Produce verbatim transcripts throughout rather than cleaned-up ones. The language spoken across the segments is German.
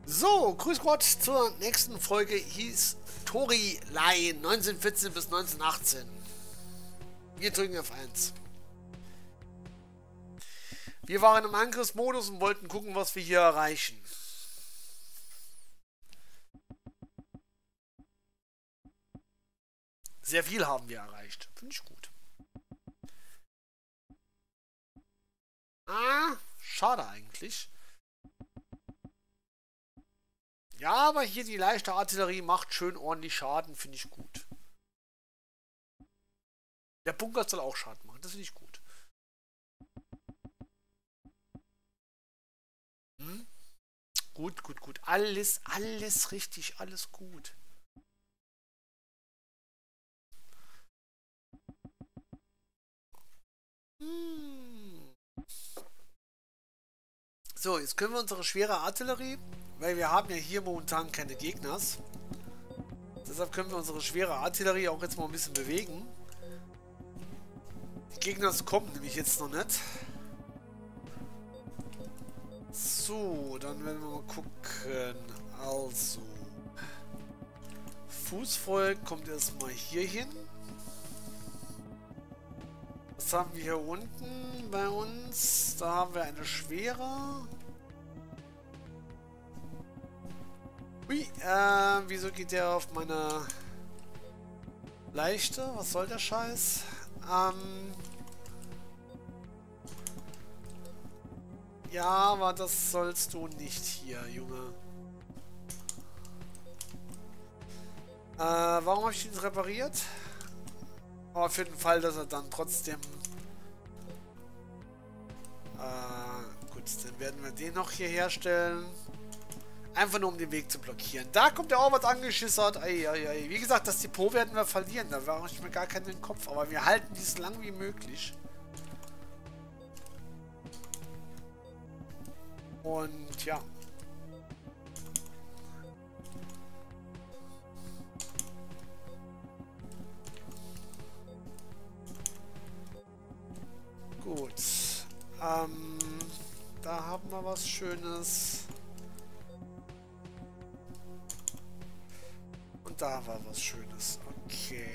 So, grüß Gott zur nächsten Folge hieß Storyline neunzehnhundertvierzehn bis neunzehnhundertachtzehn. Wir drücken auf eins. Wir waren im Angriffsmodus und wollten gucken, was wir hier erreichen. Sehr viel haben wir erreicht. Finde ich gut. Ah, schade eigentlich. Ja, aber hier die leichte Artillerie macht schön ordentlich Schaden, finde ich gut. Der Bunker soll auch Schaden machen, das finde ich gut. Hm? Gut, gut, gut. Alles, alles richtig, alles gut. Hm. So, jetzt können wir unsere schwere Artillerie, weil wir haben ja hier momentan keine Gegners. Deshalb können wir unsere schwere Artillerie auch jetzt mal ein bisschen bewegen. Die Gegner kommen nämlich jetzt noch nicht. So, dann werden wir mal gucken. Also. Fußvolk kommt erstmal hier hin. Was haben wir hier unten bei uns? Da haben wir eine schwere. Ui, äh, wieso geht der auf meine leichte? Was soll der Scheiß? Ähm. Ja, aber das sollst du nicht hier, Junge. Äh, warum habe ich ihn repariert? Aber für den Fall, dass er dann trotzdem... Äh, gut, dann werden wir den noch hier herstellen. Einfach nur, um den Weg zu blockieren. Da kommt der auch was angeschissert. Ei, ei, ei. Wie gesagt, das Depot werden wir verlieren. Da war ich mir gar keinen im Kopf. Aber wir halten dies so lang wie möglich. Und ja. Gut. Ähm, da haben wir was Schönes. Und da war was Schönes. Okay.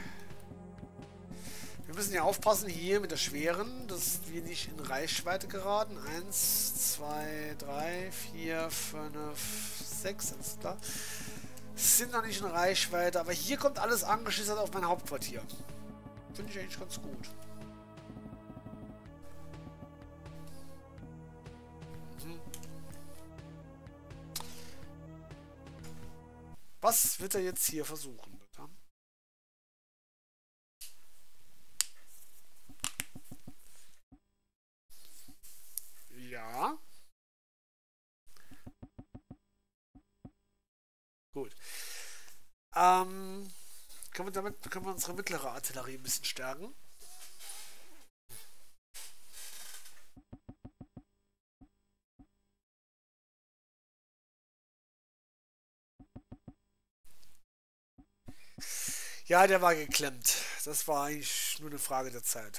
Wir müssen ja aufpassen hier mit der schweren, dass wir nicht in Reichweite geraten. Eins, zwei, drei, vier, fünf, sechs, alles klar. Sind noch nicht in Reichweite, aber hier kommt alles angeschlüsselt auf mein Hauptquartier. Finde ich eigentlich ganz gut. Mhm. Was wird er jetzt hier versuchen? Ja. Gut. Ähm, können wir damit können wir unsere mittlere Artillerie ein bisschen stärken. Ja, der war geklemmt. Das war eigentlich nur eine Frage der Zeit.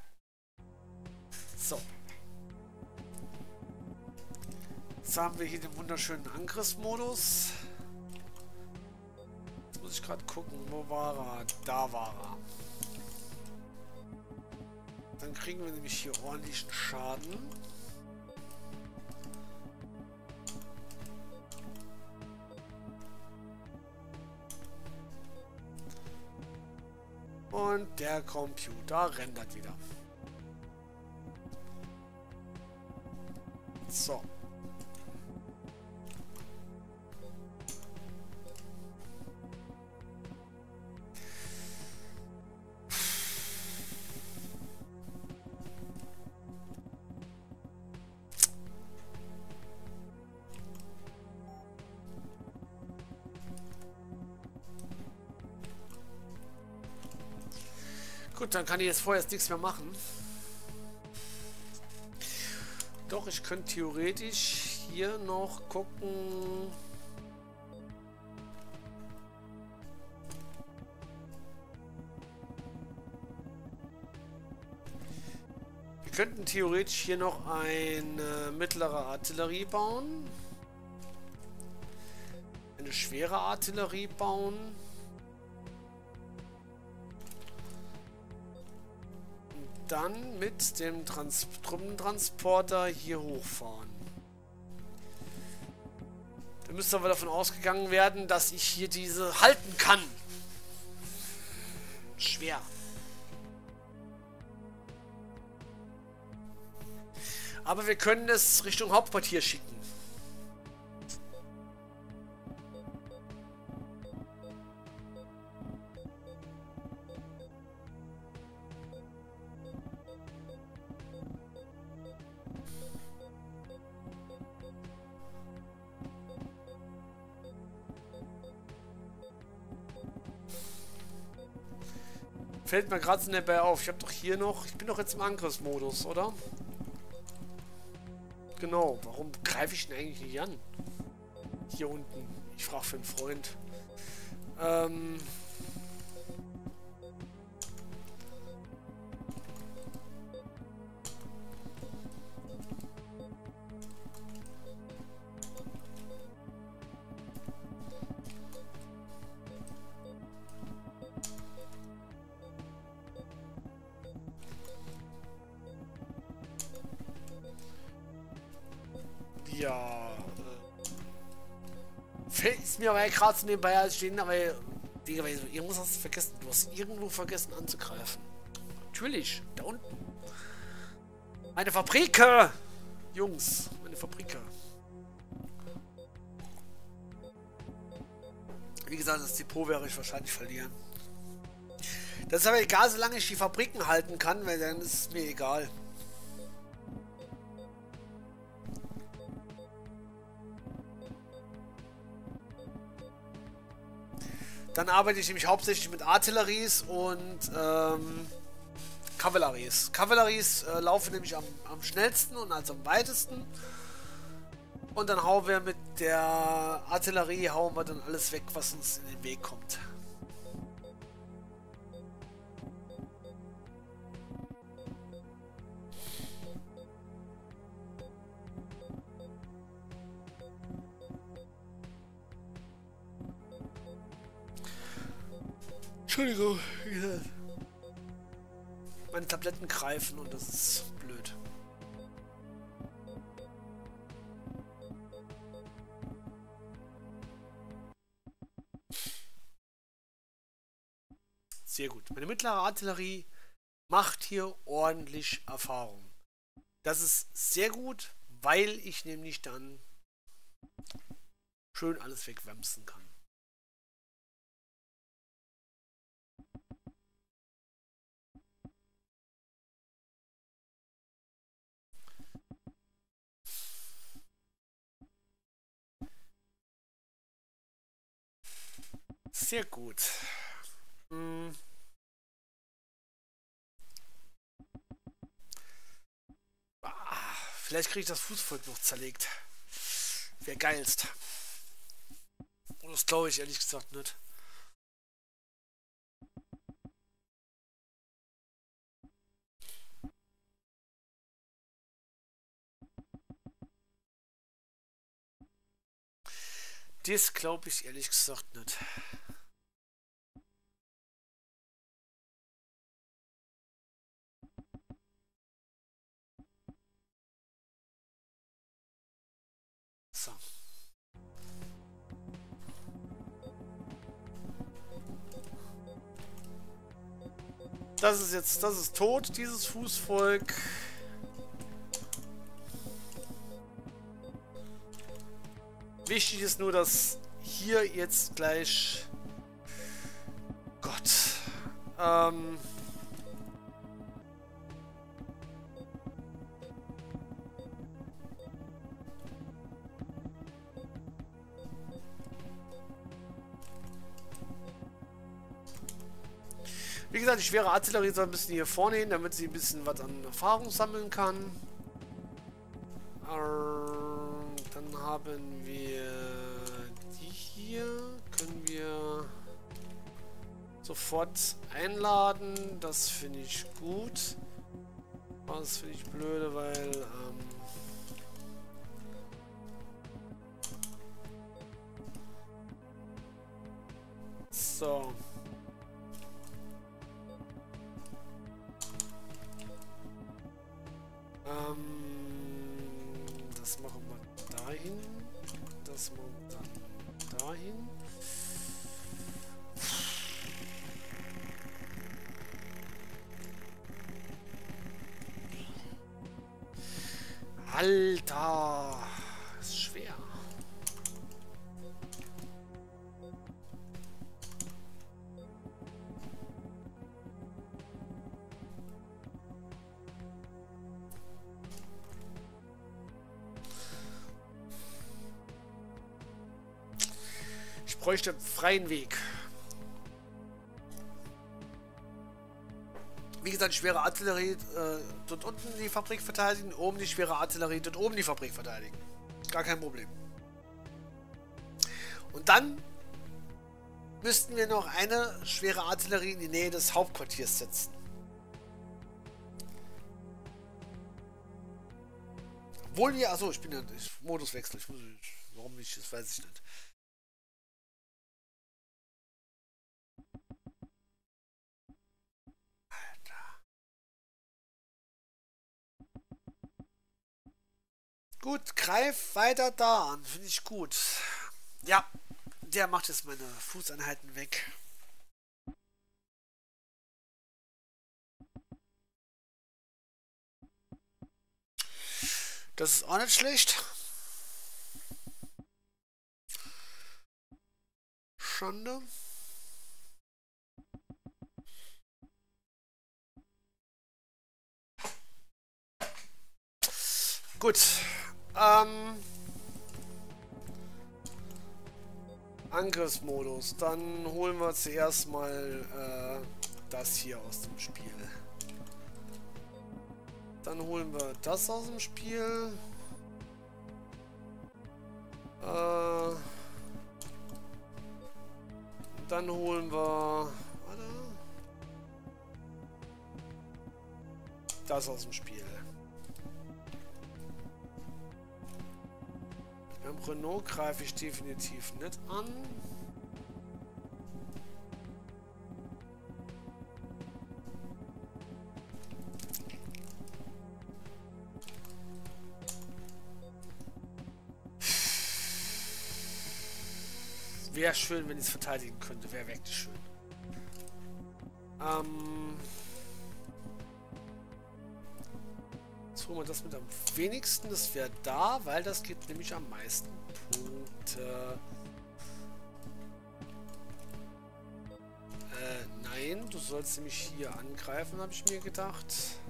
So. Jetzt haben wir hier den wunderschönen Angriffsmodus. Jetzt muss ich gerade gucken, wo war er? Da war er. Dann kriegen wir nämlich hier ordentlichen Schaden. Und der Computer rendert wieder. So. Gut, dann kann ich jetzt vorerst nichts mehr machen. Doch, ich könnte theoretisch hier noch gucken. Wir könnten theoretisch hier noch eine mittlere Artillerie bauen. eine schwere Artillerie bauen. Und dann mit dem Trans Truppentransporter hier hochfahren. Da müsste aber davon ausgegangen werden, dass ich hier diese halten kann. Schwer. Aber wir können es Richtung Hauptquartier schicken. Fällt mir gerade so nebenbei auf. Ich habe doch hier noch... Ich bin doch jetzt im Angriffsmodus, oder? Genau. Warum greife ich denn eigentlich nicht an? Hier unten. Ich frage für einen Freund. Ähm... Ja, äh, ist mir aber gerade so nebenbei stehen, aber Digga, irgendwas hast du vergessen. Du hast irgendwo vergessen anzugreifen. Natürlich, da unten. Meine Fabrike! Jungs, meine Fabrike. Wie gesagt, das Depot werde ich wahrscheinlich verlieren. Das ist aber egal, solange ich die Fabriken halten kann, weil dann ist es mir egal. Dann arbeite ich nämlich hauptsächlich mit Artilleries und ähm, Kavalleries. Kavalleries äh, laufen nämlich am, am schnellsten und also am weitesten. Und dann hauen wir mit der Artillerie, hauen wir dann alles weg, was uns in den Weg kommt. Entschuldigung, meine Tabletten greifen und das ist blöd. Sehr gut. Meine mittlere Artillerie macht hier ordentlich Erfahrung. Das ist sehr gut, weil ich nämlich dann schön alles wegwämsen kann. Sehr gut. Hm. Ah, vielleicht kriege ich das Fußvolk noch zerlegt. Wäre geilst. Und das glaube ich ehrlich gesagt nicht. Das glaube ich ehrlich gesagt nicht. So. Das ist jetzt, das ist tot, dieses Fußvolk. Wichtig ist nur, dass hier jetzt gleich... Gott. Ähm... Wie gesagt, die schwere Artillerie soll ein bisschen hier vorne hin, damit sie ein bisschen was an Erfahrung sammeln kann. Ähm, dann haben wir die hier. Können wir sofort einladen. Das finde ich gut. Das finde ich blöde, weil... Ähm, So. Ähm, das machen wir dahin. Das machen wir dann dahin. Alter, ist schwer. Ich bräuchte einen freien Weg. Wie gesagt, schwere Artillerie äh, dort unten die Fabrik verteidigen, oben die schwere Artillerie dort oben die Fabrik verteidigen. Gar kein Problem. Und dann müssten wir noch eine schwere Artillerie in die Nähe des Hauptquartiers setzen. Obwohl wir, achso, ich bin ja ich, Moduswechsel. Ich muss, warum nicht, das weiß ich nicht. Gut, greif weiter da an. Finde ich gut. Ja, der macht jetzt meine Fußeinheiten weg. Das ist auch nicht schlecht. Schande. Gut. Ähm, Angriffsmodus. Dann holen wir zuerst mal äh, das hier aus dem Spiel. Dann holen wir das aus dem Spiel. Äh, dann holen wir warte, das aus dem Spiel. Beim Renault greife ich definitiv nicht an. Wäre schön, wenn ich es verteidigen könnte. Wäre wirklich schön. Ähm... Jetzt holen wir das mit am wenigsten. Das wäre da, weil das gibt nämlich am meisten Punkte. Äh, nein, du sollst nämlich hier angreifen, habe ich mir gedacht.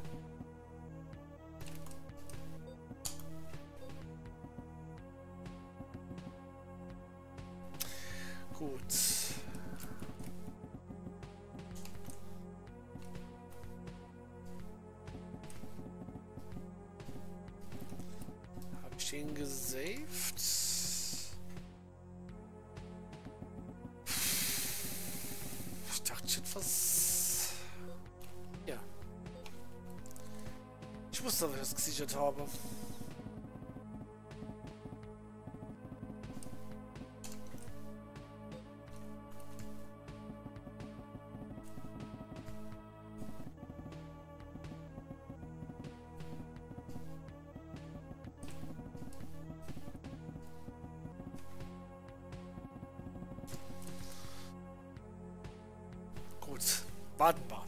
Gut. Habe ich ihn gesaved? Ich dachte schon was. Ja. Ich wusste, dass ich das gesichert habe. Warten wir.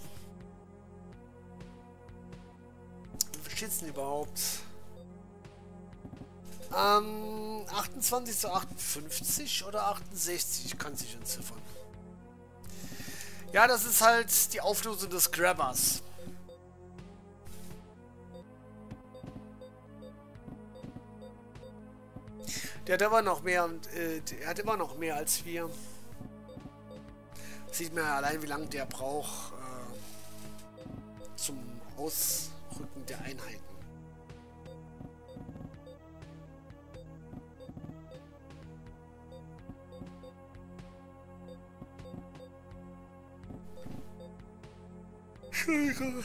Wie viel steht's denn überhaupt? Ähm, achtundzwanzig zu achtundfünfzig oder achtundsechzig? Ich kann es nicht entziffern. Ja, das ist halt die Auflösung des Grabbers. Der hat immer noch mehr und äh, der hat immer noch mehr als wir. Sieht man ja allein, wie lange der braucht äh, zum Ausrücken der Einheiten. Entschuldigung.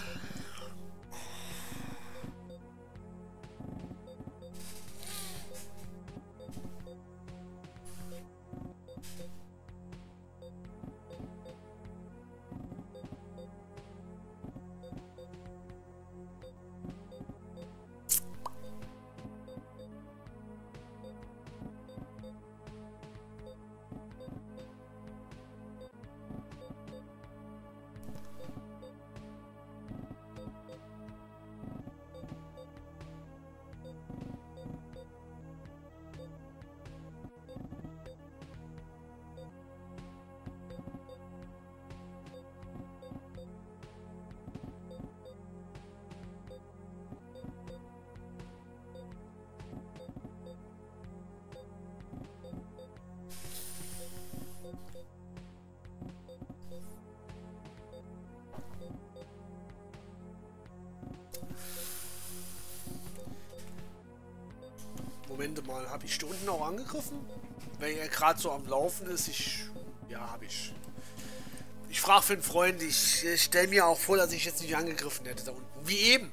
Moment mal, habe ich da unten auch angegriffen? Wenn er gerade so am Laufen ist, ich... Ja, habe ich. Ich frage für einen Freund, ich, ich stelle mir auch vor, dass ich jetzt nicht angegriffen hätte da unten. Wie eben.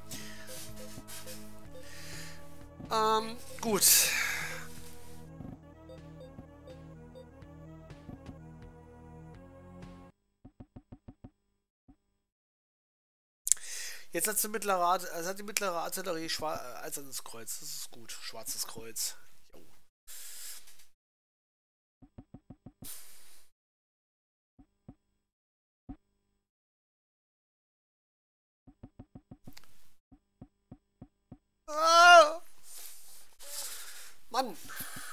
Ähm, gut. Jetzt hat die mittlere, also hat die mittlere Artillerie als das Kreuz. Das ist gut. Schwarzes Kreuz. Jo. Ah! Mann.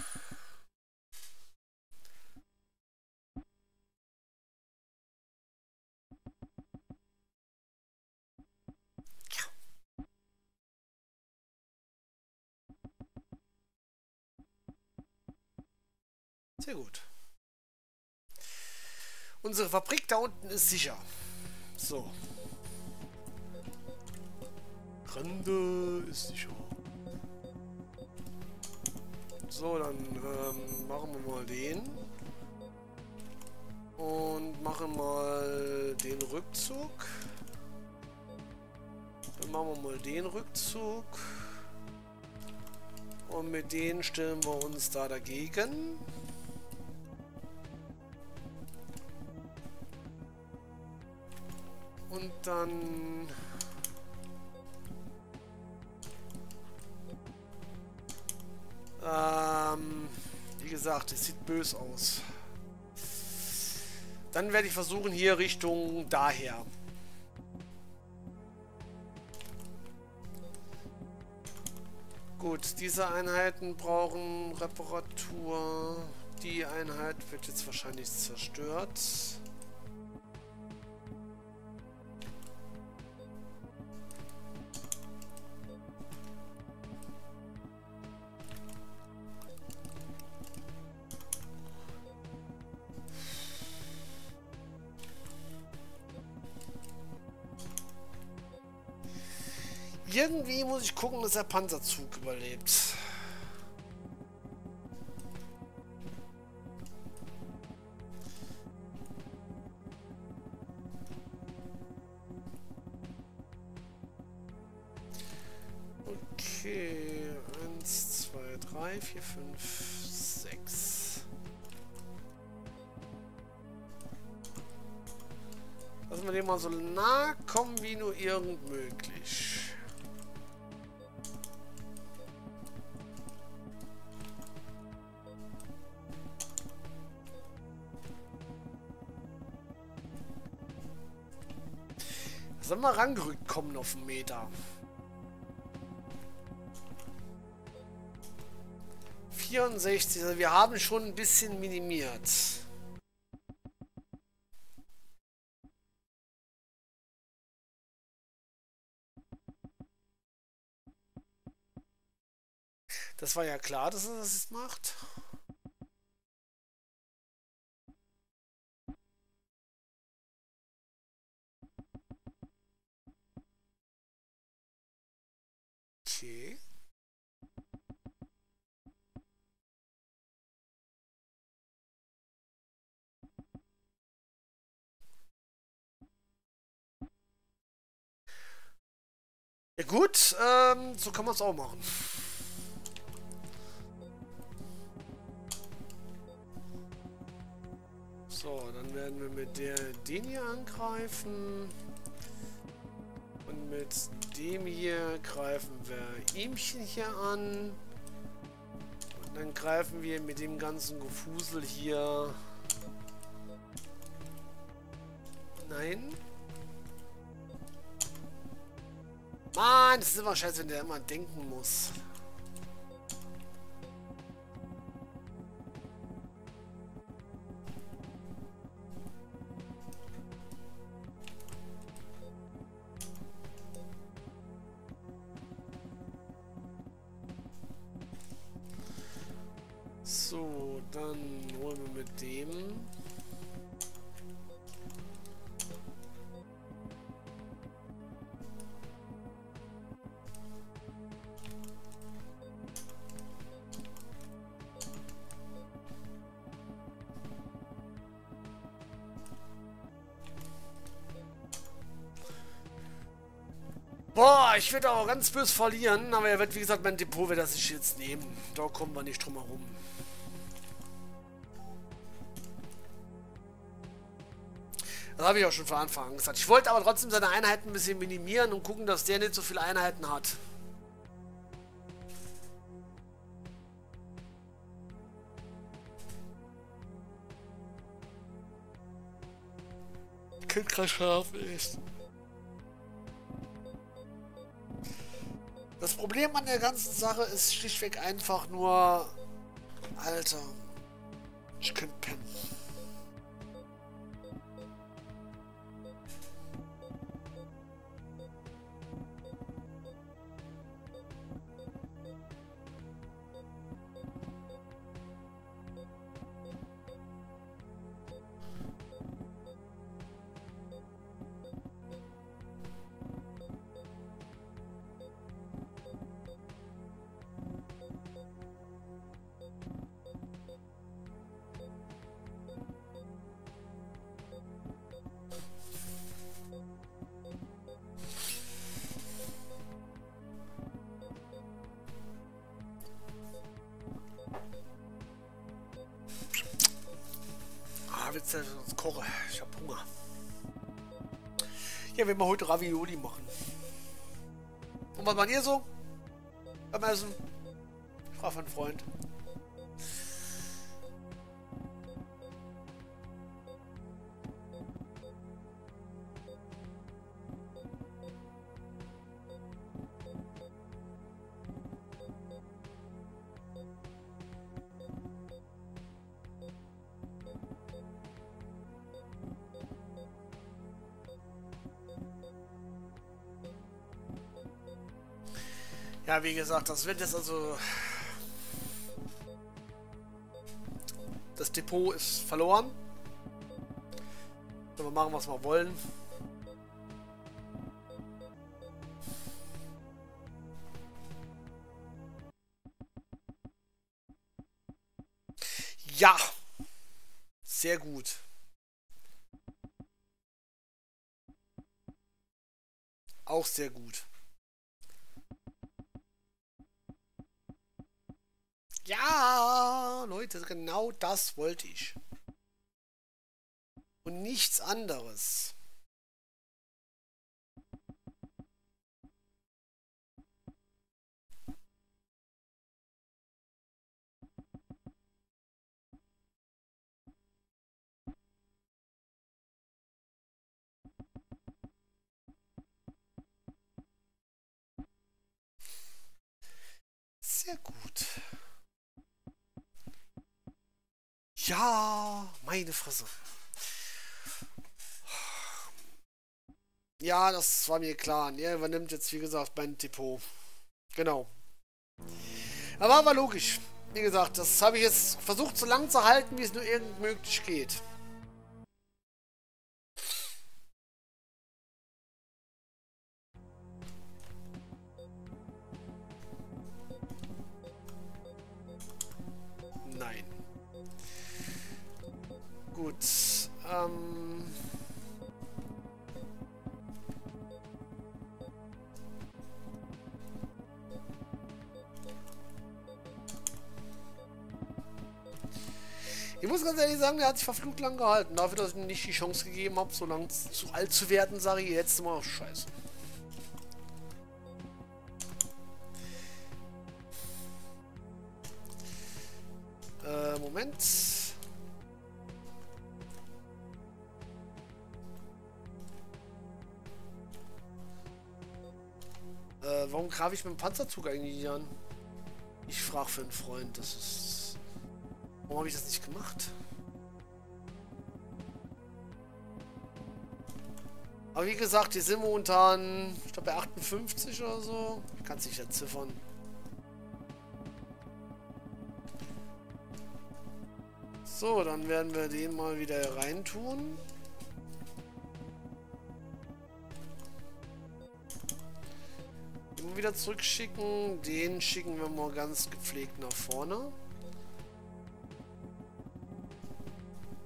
Sehr gut. Unsere Fabrik da unten ist sicher. So. Rande ist sicher. So, dann ähm, machen wir mal den. Und machen mal den Rückzug. Dann machen wir mal den Rückzug. Und mit denen stellen wir uns da dagegen. Und dann... Ähm, wie gesagt, es sieht böse aus. Dann werde ich versuchen, hier Richtung daher. Gut, diese Einheiten brauchen Reparatur. Die Einheit wird jetzt wahrscheinlich zerstört. Irgendwie muss ich gucken, dass der Panzerzug überlebt. Okay, eins, zwei, drei, vier, fünf, sechs. Lassen wir den mal so nah kommen wie nur irgend möglich. Sollen wir rangerückt kommen auf einen Meter? vierundsechzig, also wir haben schon ein bisschen minimiert. Das war ja klar, dass er das jetzt macht. Okay. Ja gut, ähm, so kann man es auch machen. So, dann werden wir mit der den hier angreifen. Und mit dem hier greifen wir ihmchen hier an. Und dann greifen wir mit dem ganzen Gefusel hier... Nein. Mann, das ist immer scheiße, wenn der immer denken muss. So, dann holen wir mit dem. Boah, ich werde auch ganz böse verlieren, aber er wird, wie gesagt, mein Depot wird er sich jetzt nehmen. Da kommen wir nicht drum herum. Das habe ich auch schon von Anfang an gesagt. Ich wollte aber trotzdem seine Einheiten ein bisschen minimieren und gucken, dass der nicht so viele Einheiten hat. Kind gerade scharf ist. Das Problem an der ganzen Sache ist schlichtweg einfach nur... Alter. Ich könnte pennen. Jetzt das koche. Ich hab Hunger. Ja, wir werden heute Ravioli machen. Und was macht ihr so? Beim Essen? Ich frage einen Freund. Ja, wie gesagt, das wird jetzt also... Das Depot ist verloren. Können wir machen, was wir wollen. Ja! Sehr gut. Auch sehr gut. Ja, Leute, genau das wollte ich. Und nichts anderes. Sehr gut. Ja, meine Fresse. Ja, das war mir klar. Er übernimmt jetzt, wie gesagt, mein Depot. Genau. Aber war logisch. Wie gesagt, das habe ich jetzt versucht, so lang zu halten, wie es nur irgend möglich geht. Nein. Gut. Ähm... Ich muss ganz ehrlich sagen, der hat sich verflucht lang gehalten. Dafür, dass ich ihm nicht die Chance gegeben habe, so lang zu alt zu werden, sage ich jetzt mal, scheiße. Äh, Moment. Äh, warum greife ich mit dem Panzerzug eigentlich nicht an? Ich frage für einen Freund, das ist... Warum habe ich das nicht gemacht? Aber wie gesagt, die sind momentan, ich glaube bei achtundfünfzig oder so. Ich kann es nicht entziffern. So, dann werden wir den mal wieder reintun. Den wieder zurückschicken. Den schicken wir mal ganz gepflegt nach vorne.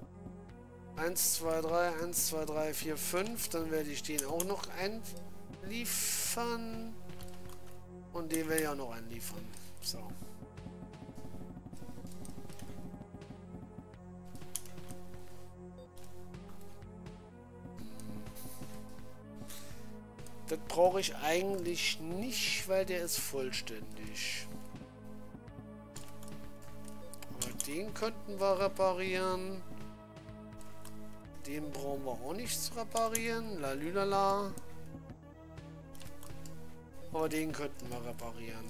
eins, zwei, drei, eins, zwei, drei, vier, fünf. Dann werde ich den auch noch einliefern. Und den werde ich auch noch einliefern. So. Das brauche ich eigentlich nicht, weil der ist vollständig. Aber den könnten wir reparieren. Den brauchen wir auch nicht zu reparieren. Lalülala. Aber den könnten wir reparieren.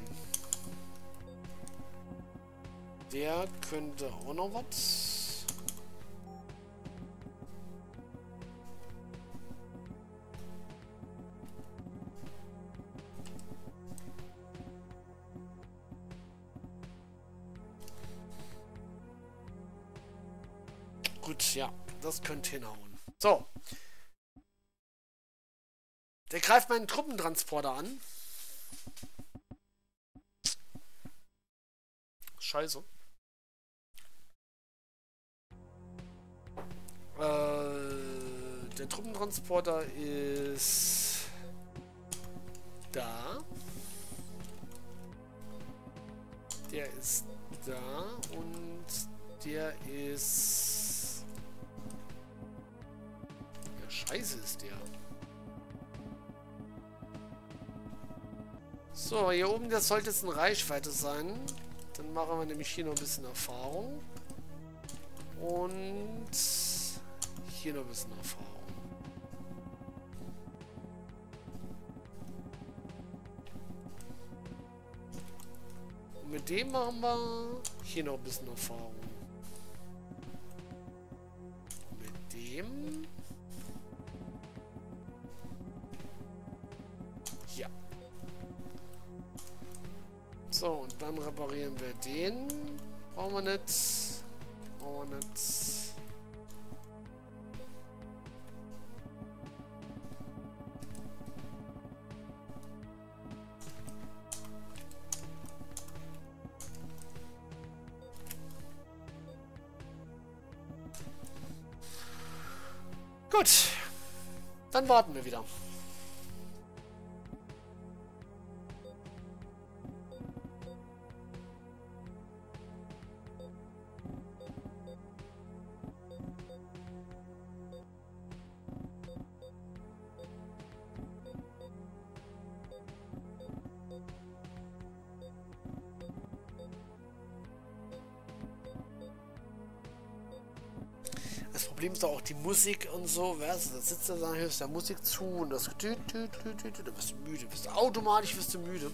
Der könnte auch noch was. Gut, ja, das könnte hinhauen. So. Der greift meinen Truppentransporter an. Scheiße. Äh, der Truppentransporter ist da. Der ist da und der ist... Ja, scheiße ist der. So, hier oben, das sollte jetzt eine Reichweite sein. Dann machen wir nämlich hier noch ein bisschen Erfahrung. Und hier noch ein bisschen Erfahrung. Und mit dem machen wir hier noch ein bisschen Erfahrung. Und mit dem... Ja. So, und dann reparieren wir den. Brauchen wir nicht. Brauchen wir nicht. Gut. Dann warten wir wieder. Das Problem ist doch auch die Musik und so, weißt du, da sitzt du da, hörst der Musik zu und das da bist du müde, bist du automatisch bist du müde.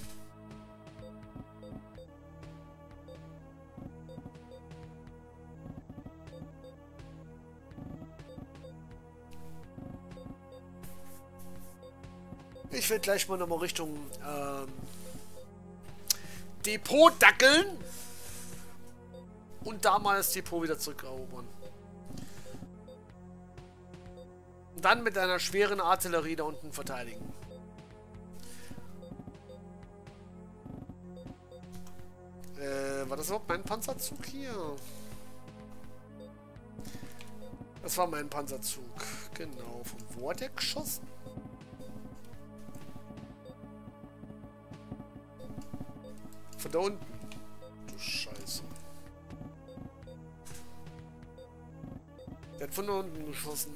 Ich werde gleich mal nochmal Richtung ähm, Depot dackeln und da mal das Depot wieder zurückerobern. Und dann mit einer schweren Artillerie da unten verteidigen. Äh, war das überhaupt mein Panzerzug hier? Das war mein Panzerzug. Genau. Von wo hat der geschossen? Von da unten. Du Scheiße. Der hat von da unten geschossen.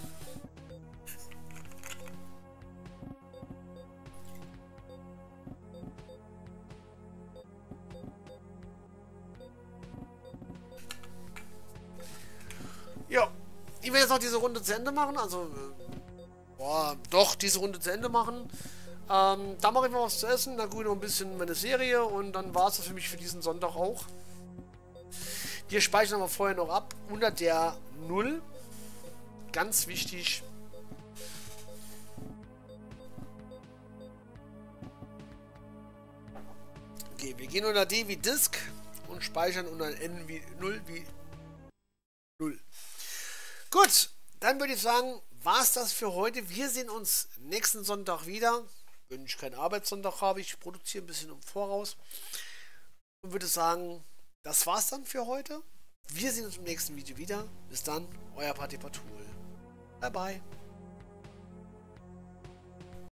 Ja, ich will jetzt noch diese Runde zu Ende machen, also, äh, boah, doch, diese Runde zu Ende machen. Ähm, da mache ich mal was zu essen, dann gucke ich noch ein bisschen meine Serie und dann war es das für mich für diesen Sonntag auch. Wir speichern aber vorher noch ab, unter der null, ganz wichtig. Okay, wir gehen unter D wie Disk und speichern unter N wie null wie null. Gut, dann würde ich sagen, war es das für heute. Wir sehen uns nächsten Sonntag wieder. Wenn ich keinen Arbeitssonntag habe, ich produziere ein bisschen im Voraus. Und würde sagen, das war's dann für heute. Wir sehen uns im nächsten Video wieder. Bis dann, euer Party Patul. Bye bye.